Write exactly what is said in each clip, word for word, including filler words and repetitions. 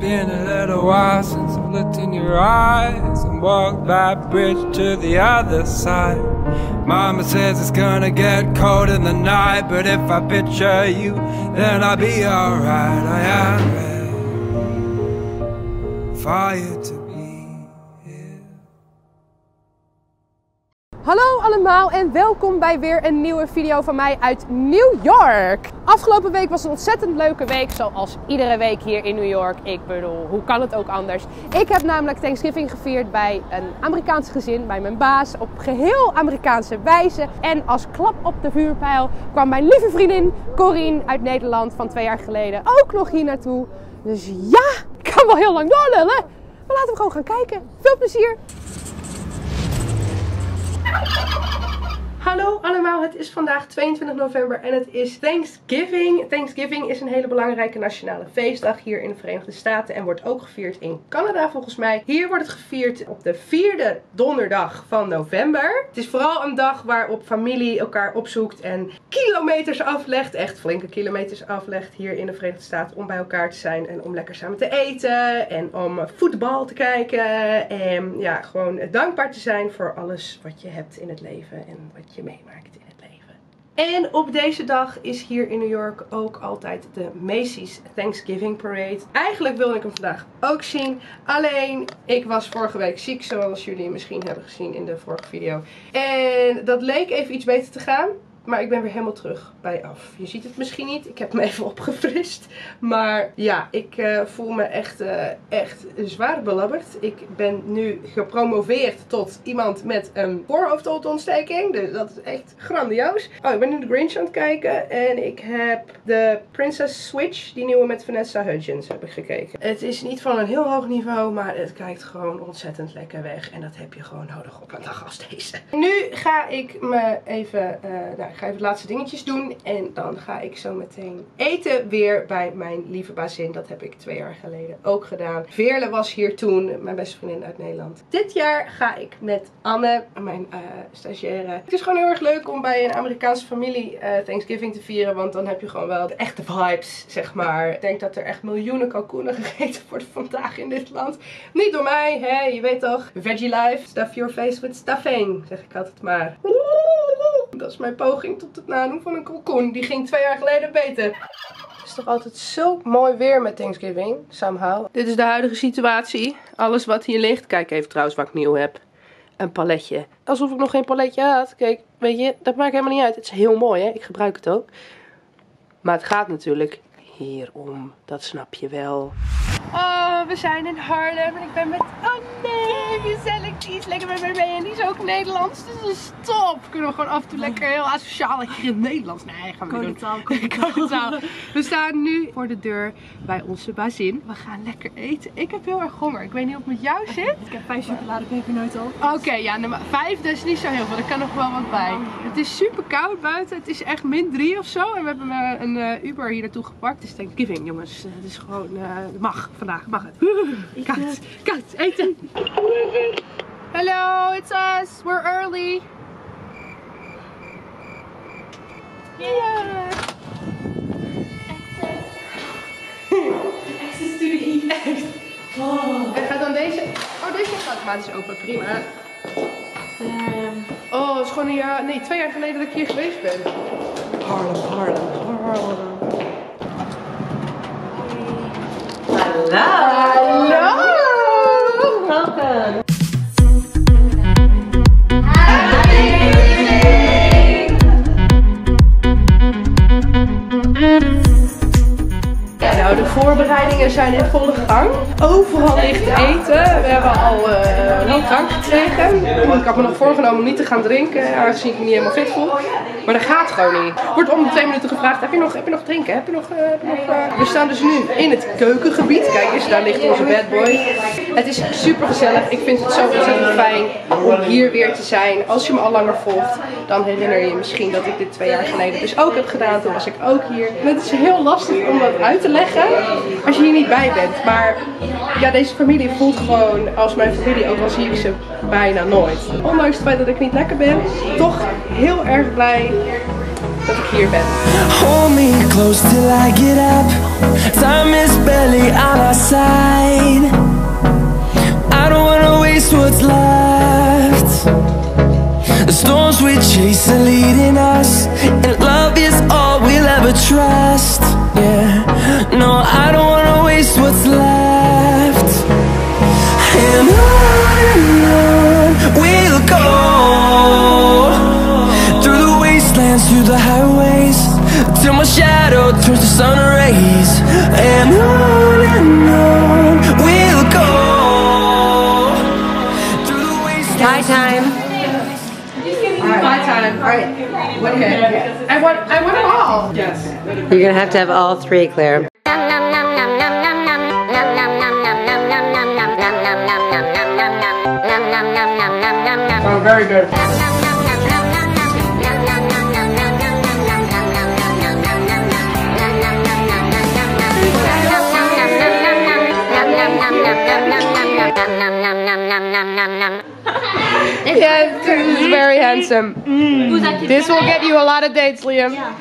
been a little while since I've looked in your eyes and walked that bridge to the other side. Mama says it's gonna get cold in the night, but if I picture you, then I'll be alright. I am ready for you to be here. Hallo allemaal en welkom bij weer een nieuwe video van mij uit New York. Afgelopen week was een ontzettend leuke week, zoals iedere week hier in New York. Ik bedoel, hoe kan het ook anders? Ik heb namelijk Thanksgiving gevierd bij een Amerikaans gezin, bij mijn baas, op geheel Amerikaanse wijze. En als klap op de vuurpijl kwam mijn lieve vriendin Corine uit Nederland van twee jaar geleden ook nog hier naartoe. Dus ja, ik kan wel heel lang doorlullen, maar laten we gewoon gaan kijken. Veel plezier! Hallo allemaal, het is vandaag tweeëntwintig november en het is Thanksgiving. Thanksgiving is een hele belangrijke nationale feestdag hier in de Verenigde Staten en wordt ook gevierd in Canada volgens mij. Hier wordt het gevierd op de vierde donderdag van november. Het is vooral een dag waarop familie elkaar opzoekt en kilometers aflegt, echt flinke kilometers aflegt hier in de Verenigde Staten om bij elkaar te zijn en om lekker samen te eten en om voetbal te kijken en ja, gewoon dankbaar te zijn voor alles wat je hebt in het leven en wat je meemaakt in het leven. En op deze dag is hier in New York ook altijd de Macy's Thanksgiving Parade. Eigenlijk wilde ik hem vandaag ook zien. Alleen, ik was vorige week ziek, zoals jullie misschien hebben gezien in de vorige video. En dat leek even iets beter te gaan. Maar ik ben weer helemaal terug bij af. Je ziet het misschien niet. Ik heb me even opgefrist. Maar ja, ik uh, voel me echt, uh, echt zwaar belabberd. Ik ben nu gepromoveerd tot iemand met een voorhoofdontsteking. Dus dat is echt grandioos. Oh, ik ben nu de Grinch aan het kijken. En ik heb de Princess Switch, die nieuwe met Vanessa Hudgens, heb ik gekeken. Het is niet van een heel hoog niveau, maar het kijkt gewoon ontzettend lekker weg. En dat heb je gewoon nodig op een dag als deze. Nu ga ik me even... Uh, nou, ik ga even de laatste dingetjes doen en dan ga ik zo meteen eten weer bij mijn lieve bazin. Dat heb ik twee jaar geleden ook gedaan. Veerle was hier toen, mijn beste vriendin uit Nederland. Dit jaar ga ik met Anne, mijn uh, stagiaire. Het is gewoon heel erg leuk om bij een Amerikaanse familie uh, Thanksgiving te vieren, want dan heb je gewoon wel de echte vibes, zeg maar. Ik denk dat er echt miljoenen kalkoenen gegeten worden vandaag in dit land. Niet door mij, hè, je weet toch. Veggie life, stuff your face with stuffing, zeg ik altijd maar. Dat is mijn poging tot het nadoen van een kalkoen. Die ging twee jaar geleden beter. Het is toch altijd zo mooi weer met Thanksgiving, somehow. Dit is de huidige situatie. Alles wat hier ligt. Kijk even trouwens wat ik nieuw heb. Een paletje. Alsof ik nog geen paletje had. Kijk, weet je, dat maakt helemaal niet uit. Het is heel mooi, hè. Ik gebruik het ook. Maar het gaat natuurlijk hierom. Dat snap je wel. Oh, we zijn in Haarlem en ik ben met Anne. Gezellig, die is lekker met mij mee en die is ook Nederlands. Dus is top. Kunnen we gewoon af en toe lekker heel asociaal lekker in het Nederlands. Nee, gaan we niet doen. We staan nu voor de deur bij onze bazin. We gaan lekker eten. Ik heb heel erg honger. Ik weet niet of het met jou zit. Ik heb vijf chocoladepepernoten op. Oké, okay, ja, nou, vijf, dat is niet zo heel veel. Er kan nog wel wat bij. Het is super koud buiten. Het is echt min drie of zo. En we hebben uh, een uh, Uber hier naartoe gepakt. Het is Thanksgiving, jongens. Het is gewoon, uh, mag vandaag, mag het. Koud, koud, eten. Hello, it's us. We're early. Yeah. Access to the eat. Oh. En gaat dan deze... Oh, deze gaat automatisch open. Prima. Um. Oh, het is gewoon een jaar... Nee, twee jaar geleden dat ik hier geweest ben. Haarlem, Haarlem, Haarlem. Hallo! Hallo! Welkom! Nou, de voorbereidingen zijn in volle gang. Overal ligt eten. We hebben al uh, wel drank gekregen. Ik had me nog voorgenomen om niet te gaan drinken, aangezien ik me niet helemaal fit voel. Maar dat gaat gewoon niet. Er wordt om de twee minuten gevraagd, heb je nog, heb je nog drinken? Heb je nog, uh, heb je nog uh... We staan dus nu in het keukengebied. Kijk eens, daar ligt onze bad boy. Het is super gezellig. Ik vind het zo ontzettend fijn om hier weer te zijn. Als je me al langer volgt, dan herinner je je misschien dat ik dit twee jaar geleden dus ook heb gedaan. Toen was ik ook hier. En het is heel lastig om dat uit te leggen als je hier niet bij bent. Maar ja, deze familie voelt gewoon als mijn familie, ook al zie ik ze bijna nooit. Ondanks het feit dat ik niet lekker ben, toch heel erg blij dat ik hier ben. Hold me close till I get up. Time is barely on our side. I don't wanna waste what's left. The storms we chase are leading us, and love is all we'll ever trust. Yeah, no, I don't wanna waste what's left. And on and on we'll go, through the wastelands, through the highways, till my shadow turns to sun rays. And on and on we'll go, through the wastelands. High time. My time. All right. Okay. I want. I want them all. Yes. You're gonna have to have all three, Claire. Oh, very good. Yeah, this is very handsome. Mm. This will get you a lot of dates, Liam. Yeah.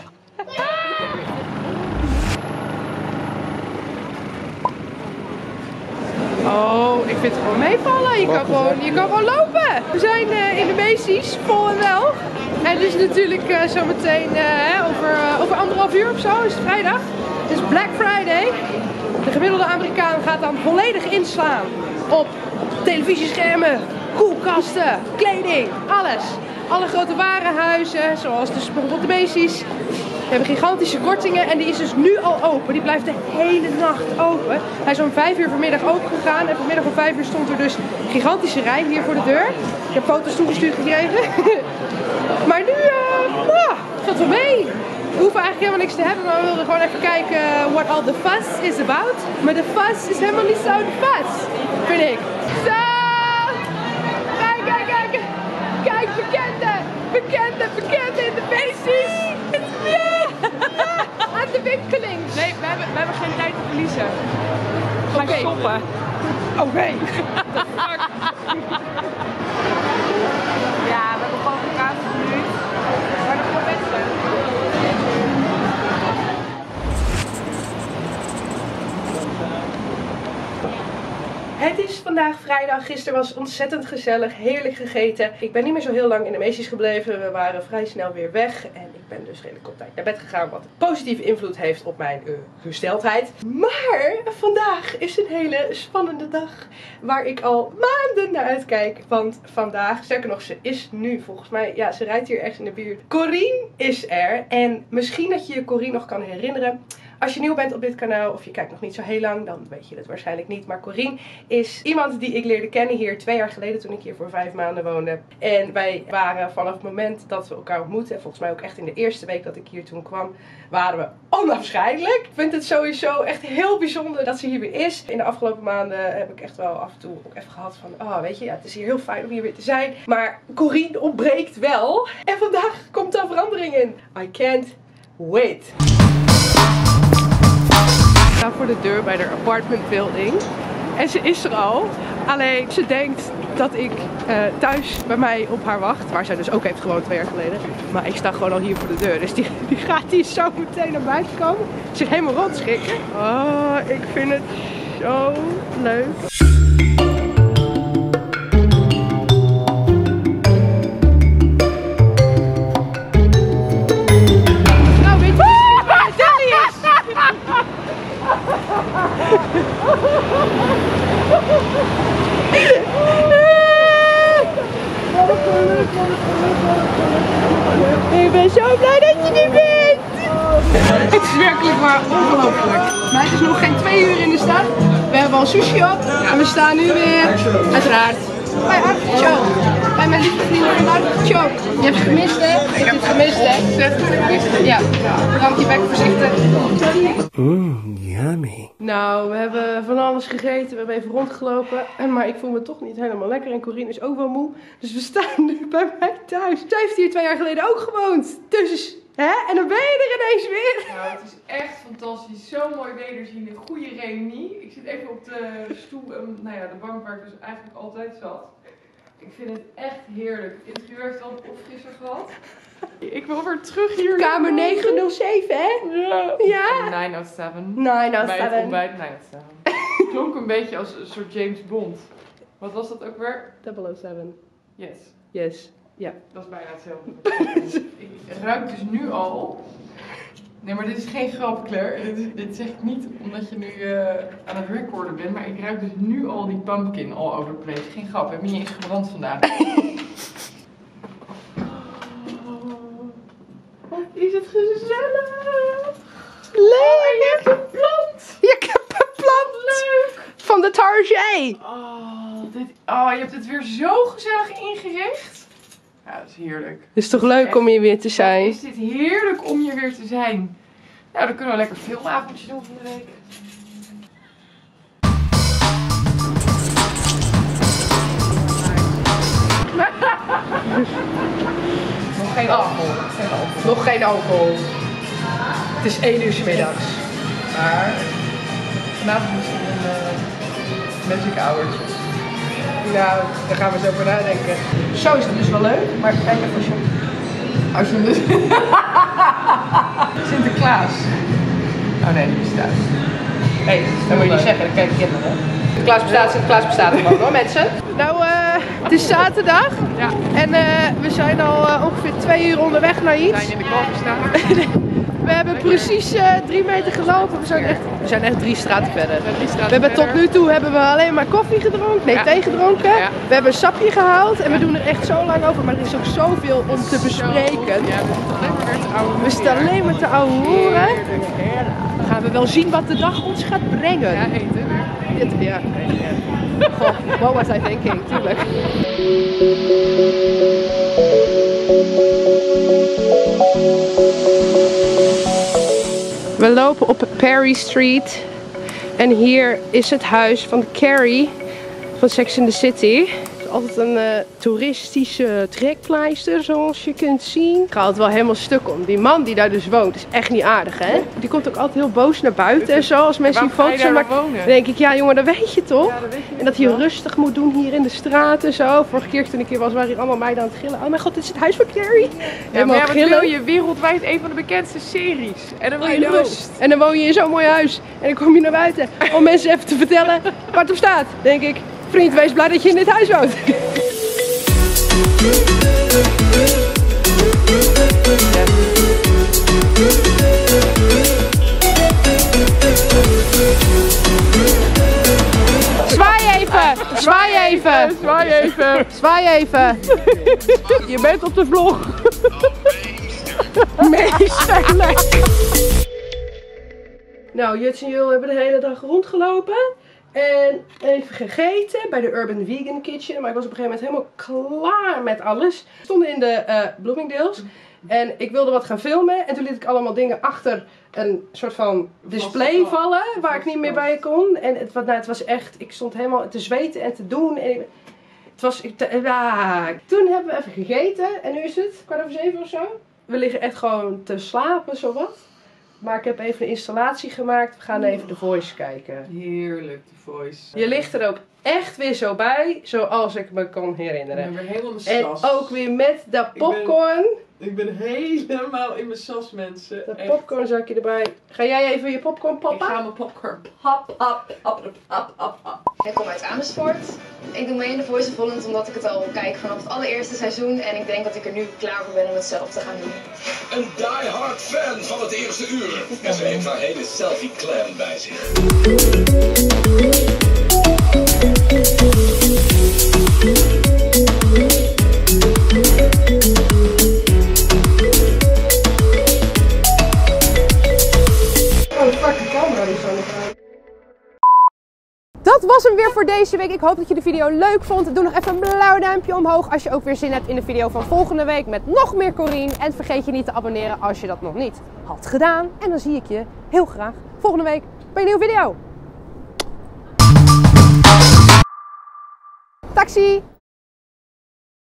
Oh, ik vind het gewoon meevallen. Je kan gewoon, je kan gewoon lopen. We zijn uh, in de Macy's, vol en wel. En het is natuurlijk uh, zometeen uh, over, uh, over anderhalf uur of zo, is het vrijdag. Het is Black Friday. De gemiddelde Amerikaan gaat dan volledig inslaan op televisieschermen, koelkasten, kleding, alles. Alle grote warenhuizen, zoals dus bijvoorbeeld de Macy's, hebben gigantische kortingen en die is dus nu al open. Die blijft de hele nacht open. Hij is om vijf uur vanmiddag open gegaan en vanmiddag om vijf uur stond er dus een gigantische rij hier voor de deur. Ik heb foto's toegestuurd gekregen. Maar nu, uh, oh, valt wel mee. We hoeven eigenlijk helemaal niks te hebben, maar we wilden gewoon even kijken what all the fuss is about. Maar de fuss is helemaal niet zo de fuss, vind ik. Zo! Kijk, kijk, kijk! Kijk, bekende! Bekende, bekende in de Macy's! Ja! Aan de winkeling! Nee, we hebben, we hebben geen tijd te verliezen. Ga Oké. stoppen. Oké! Okay. Ja, we hebben gewoon een kaart van nu. Maar dat wordt best leuk. Het is vandaag vrijdag. Gisteren was ontzettend gezellig, heerlijk gegeten. Ik ben niet meer zo heel lang in de Macy's gebleven. We waren vrij snel weer weg. En ik ben dus redelijk op tijd naar bed gegaan. Wat positieve invloed heeft op mijn uh, gesteldheid. Maar vandaag is een hele spannende dag. Waar ik al maanden naar uitkijk. Want vandaag, sterker nog, ze is nu volgens mij. Ja, ze rijdt hier echt in de buurt. Corine is er. En misschien dat je je Corine nog kan herinneren. Als je nieuw bent op dit kanaal of je kijkt nog niet zo heel lang, dan weet je het waarschijnlijk niet. Maar Corine is iemand die ik leerde kennen hier twee jaar geleden toen ik hier voor vijf maanden woonde. En wij waren vanaf het moment dat we elkaar ontmoetten, en volgens mij ook echt in de eerste week dat ik hier toen kwam, waren we onafscheidelijk. Ik vind het sowieso echt heel bijzonder dat ze hier weer is. In de afgelopen maanden heb ik echt wel af en toe ook even gehad van, oh weet je, ja, het is hier heel fijn om hier weer te zijn. Maar Corine ontbreekt wel. En vandaag komt daar verandering in. I can't wait. Ik sta voor de deur bij de apartment building en ze is er al. Alleen ze denkt dat ik uh, thuis bij mij op haar wacht, waar zij dus ook heeft gewoond twee jaar geleden. Maar ik sta gewoon al hier voor de deur, dus die, die gaat hier zo meteen naar buiten komen. Zich helemaal rondschikken. Oh, ik vind het zo leuk. Nou, weet je waar Danny is? Ik ben zo blij dat je er bent! Het is werkelijk maar ongelooflijk. Maar het is nog geen twee uur in de stad. We hebben al sushi op en we staan nu weer, uiteraard, bij Artichoke. Bij mijn lieve vrienden van Artichoke. Je hebt het gemist, hè? Je hebt het gemist, hè? Ja, ramp je bek voorzichtig. Mmm, yummy. Nou, we hebben van alles gegeten, we hebben even rondgelopen, maar ik voel me toch niet helemaal lekker en Corine is ook wel moe. Dus we staan nu bij mij thuis. Zij heeft hier twee jaar geleden ook gewoond, dus, hè? En dan ben je er ineens weer. Nou, het is echt fantastisch. Zo mooi wederzien, een goede reunie. Ik zit even op de stoel, um, nou ja, de bank waar ik dus eigenlijk altijd zat. Ik vind het echt heerlijk. Het interieur heeft al een opfrisser gehad. Ik wil weer terug hier. Kamer negenhonderdzeven, hè? Ja. Ja. nine out of seven. nine out of Bij het seven. ontbijt nine out of seven. Klonk een beetje als een soort James Bond. Wat was dat ook weer? double oh seven. Yes. Yes. Ja. Dat is bijna hetzelfde. Ik ruik dus nu al. Nee, maar dit is geen grap, Claire. Dit, is, dit zeg ik niet omdat je nu uh, aan het recorden bent, maar ik ruik dus nu al die pumpkin all over the place. Geen grap, ik heb me niet eens gebrand vandaag. Wat is het gezellig! Leuk! Je hebt een plant! Je hebt een plant! Leuk! Van de Target! Oh, dit, oh, je hebt het weer zo gezellig ingericht. Ja, dat is heerlijk. Het is toch leuk Echt, om hier weer te Wat zijn? is dit heerlijk om hier weer te zijn. Nou, dan kunnen we lekker filmavondje doen van de week. Nog geen alcohol. Geen alcohol. Nog geen alcohol. Het is één uur 's middags. Maar vanavond misschien een uh, magic hour. Nou, daar gaan we zo over nadenken. Zo is het dus wel leuk, maar kijk even als je... Als je dus... Sinterklaas. Oh nee, die bestaat. Nee, dat moet je niet zeggen, dan kijk ik kinderen. Sinterklaas bestaat, Sinterklaas bestaat gewoon hoor mensen. Nou, uh, het is zaterdag. Ja. En uh, we zijn al uh, ongeveer twee uur onderweg naar We iets. zijn in de kalverstraat. We hebben precies uh, drie meter gelopen. We zijn echt, we zijn echt drie straten verder. Drie straten We hebben tot verder. nu toe hebben we alleen maar koffie gedronken, nee Ja. thee gedronken. Ja. We hebben een sapje gehaald en we doen er echt zo lang over, maar er is ook zoveel om te bespreken. Ja, we zitten alleen maar weer te ouwe. We staan alleen maar te ouwe horen. Dan gaan we wel zien wat de dag ons gaat brengen. Ja, eten weer. Dit, ja. Goh, what was I thinking? Tuurlijk. We lopen op Perry Street en hier is het huis van Carrie van Sex and the City. Het is altijd een uh, toeristische trekpleister zoals je kunt zien. Ik ga het wel helemaal stuk om. Die man die daar dus woont is echt niet aardig, hè? Die komt ook altijd heel boos naar buiten en zo als mensen die Waarom ga je foto's daar maken. wonen? Dan denk ik, ja jongen, dat weet je toch? Ja, dat weet je En dat hij rustig moet doen hier in de straat en zo. Vorige keer toen ik hier was, waren hier allemaal meiden aan het gillen. Oh mijn god, dit is het huis van Carrie. Ja, Helemaal maar ja, wat gillen. wil je? Wereldwijd een van de bekendste series. En dan wil je I know. rust. En dan woon je in zo'n mooi huis. En dan kom je naar buiten om mensen even te vertellen waar het op staat. Denk ik, vriend, wees blij dat je in dit huis woont. Zwaai even! Zwaai even! Zwaai even. Zwaai even! Je bent op de vlog. Meesterlijk! Nou, Juts en Jul hebben de hele dag rondgelopen. En even gegeten bij de Urban Vegan Kitchen. Maar ik was op een gegeven moment helemaal klaar met alles. We stonden in de uh, Bloomingdale's. En ik wilde wat gaan filmen. En toen liet ik allemaal dingen achter een soort van display vallen. Waar ik niet meer bij kon. En het, nou, het was echt, ik stond helemaal te zweten en te doen. En ik, het was, ik, ja. Toen hebben we even gegeten. En nu is het kwart over zeven of zo. We liggen echt gewoon te slapen, zowat. Maar ik heb even een installatie gemaakt. We gaan even The Voice kijken. Heerlijk, The Voice. Je ligt er ook echt weer zo bij, zoals ik me kan Ik herinneren. ben weer helemaal in mijn En sas. ook weer met dat popcorn. Ik ben helemaal in mijn sas, mensen. Dat Echt. popcornzakje erbij. Ga jij even je popcorn Ik poppen? ga mijn popcorn pap, pap, pap, pap, pap, pap. Ik kom uit Amersfoort. Ik doe mee in The Voice of Holland omdat ik het al kijk vanaf het allereerste seizoen. En ik denk dat ik er nu klaar voor ben om het zelf te gaan doen. Een diehard fan van het eerste uur. En ze heeft haar hele selfie-clan bij zich. Dat was hem weer voor deze week. Ik hoop dat je de video leuk vond. Doe nog even een blauw duimpje omhoog als je ook weer zin hebt in de video van volgende week met nog meer Corine. En vergeet je niet te abonneren als je dat nog niet had gedaan. En dan zie ik je heel graag volgende week bij een nieuwe video. Taxi!